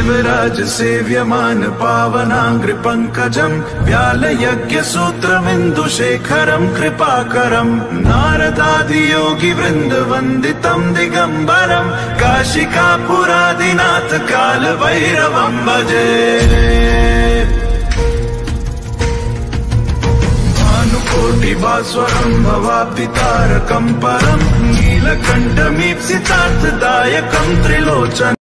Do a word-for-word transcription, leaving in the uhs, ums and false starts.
शिवराज सेव्यमान पावनांग्रि पंकजं व्यालयज्ञ सूत्रमिन्दुशेखरं कृपाकरं नारदादि योगी वृंद वंदितं दिगंबरं काशिकापुरादिनाथ काल भैरवं भजे। कोटिभास्वरं भवाब्धितारकं परं नीलकण्ठमीप्सितार्थदायकं त्रिलोचन